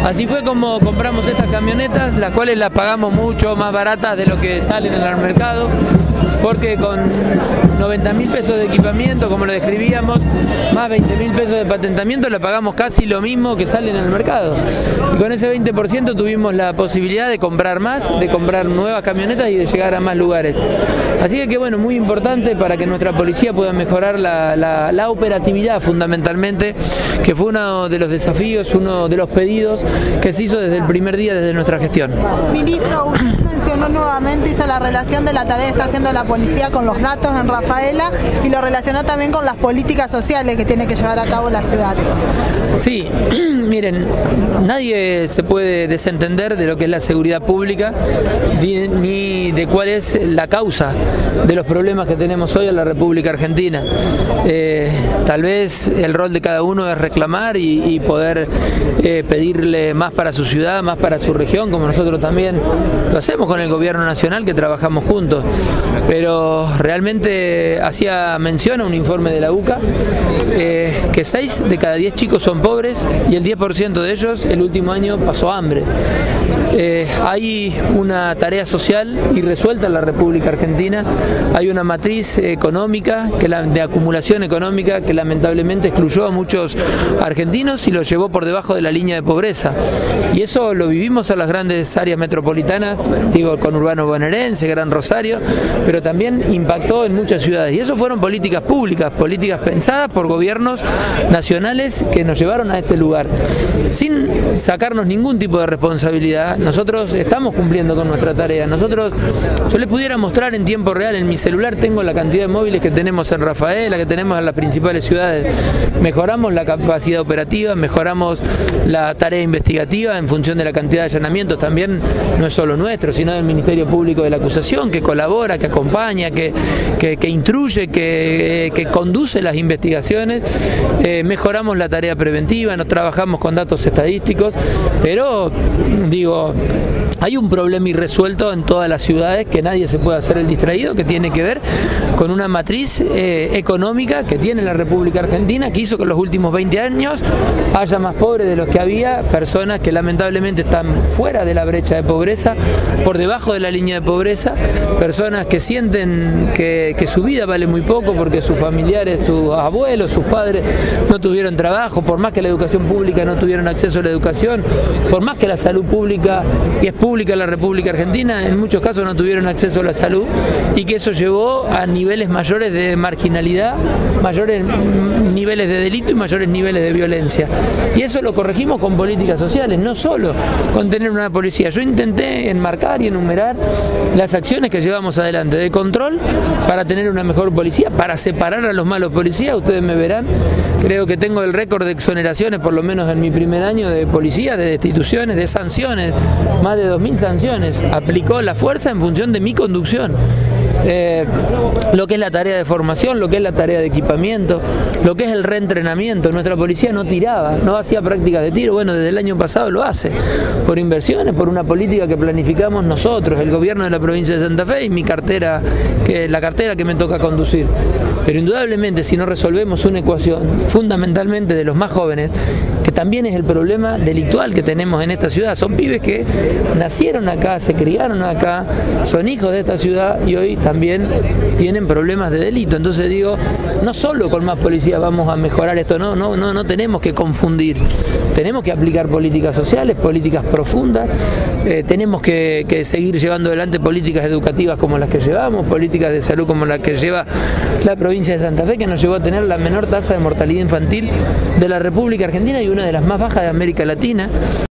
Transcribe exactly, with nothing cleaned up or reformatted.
Así fue como compramos estas camionetas, las cuales las pagamos mucho más baratas de lo que salen en el mercado, porque con noventa mil pesos de equipamiento, como lo describíamos, más veinte mil pesos de patentamiento, le pagamos casi lo mismo que sale en el mercado. Y con ese veinte por ciento tuvimos la posibilidad de comprar más, de comprar nuevas camionetas y de llegar a más lugares. Así que, que bueno, muy importante para que nuestra policía pueda mejorar la, la, la operatividad fundamentalmente, que fue uno de los desafíos, uno de los pedidos que se hizo desde el primer día, desde nuestra gestión. Ministro, usted mencionó nuevamente, hizo la relación de la tarea que está haciendo la policía con los datos en Rafaela y lo relacionó también con las políticas sociales que tiene que llevar a cabo la ciudad. Sí, miren, nadie se puede desentender de lo que es la seguridad pública ni de cuál es la causa de los problemas que tenemos hoy en la República Argentina. Eh, tal vez el rol de cada uno es reclamar y, y poder eh, pedirle más para su ciudad, más para su región, como nosotros también lo hacemos con el gobierno nacional, que trabajamos juntos. Pero realmente hacía mención a un informe de la U C A eh, que seis de cada diez chicos son pobres y el diez por ciento de ellos el último año pasó hambre. Eh, hay una tarea social irresuelta en la República Argentina, hay una matriz económica, que la, de acumulación económica, que lamentablemente excluyó a muchos argentinos y los llevó por debajo de la línea de pobreza. Y eso lo vivimos en las grandes áreas metropolitanas, digo, el conurbano bonaerense, Gran Rosario, pero también impactó en muchas ciudades. Y eso fueron políticas públicas, políticas pensadas por gobiernos nacionales que nos llevaron a este lugar. Sin sacarnos ningún tipo de responsabilidad, nosotros estamos cumpliendo con nuestra tarea. Nosotros, yo les pudiera mostrar en tiempo real, en mi celular tengo la cantidad de móviles que tenemos en Rafaela, que tenemos en las principales ciudades. Mejoramos la capacidad operativa, mejoramos la tarea investigativa en función de la cantidad de allanamientos. También no es solo nuestro, sino del Ministerio Público de la Acusación, que colabora, que acompaña, que, que, que instruye, que, que conduce las investigaciones. Eh, mejoramos la tarea preventiva, nos trabajamos con datos estadísticos, pero digo, hay un problema irresuelto en todas las ciudades que nadie se puede hacer el distraído, que tiene que ver con una matriz eh, económica que tiene la República Argentina, que hizo que en los últimos veinte años haya más pobres de los que había, personas que lamentablemente están fuera de la brecha de pobreza, por debajo de la línea de pobreza, personas que sienten que, que su vida vale muy poco porque sus familiares, sus abuelos, sus padres no tuvieron trabajo, por más que la educación pública no tuvieron acceso a la educación, por más que la salud pública, y es pública en la República Argentina, en muchos casos no tuvieron acceso a la salud, y que eso llevó a niveles mayores de marginalidad, mayores niveles de delito y mayores niveles de violencia. Y eso lo corregimos con políticas sociales, no solo con tener una policía. Yo intenté enmarcar y enumerar las acciones que llevamos adelante de control para tener una mejor policía, para separar a los malos policías. Ustedes me verán, creo que tengo el récord de exoneraciones, por lo menos en mi primer año de policía, de destituciones, de sanciones, más de dos mil sanciones. Aplicó la fuerza en función de mi conducción. Eh, lo que es la tarea de formación, lo que es la tarea de equipamiento, lo que es el reentrenamiento. Nuestra policía no tiraba, no hacía prácticas de tiro, bueno, desde el año pasado lo hace, por inversiones, por una política que planificamos nosotros, el gobierno de la provincia de Santa Fe y mi cartera, que la cartera que me toca conducir. Pero indudablemente, si no resolvemos una ecuación, fundamentalmente de los más jóvenes, que también es el problema delictual que tenemos en esta ciudad, son pibes que nacieron acá, se criaron acá, son hijos de esta ciudad y hoy también tienen problemas de delito. Entonces digo, no solo con más policía vamos a mejorar esto, no, no, no, no tenemos que confundir, tenemos que aplicar políticas sociales, políticas profundas, eh, tenemos que, que seguir llevando adelante políticas educativas como las que llevamos, políticas de salud como las que lleva la provincia de Santa Fe, que nos llevó a tener la menor tasa de mortalidad infantil de la República Argentina y una de las más bajas de América Latina.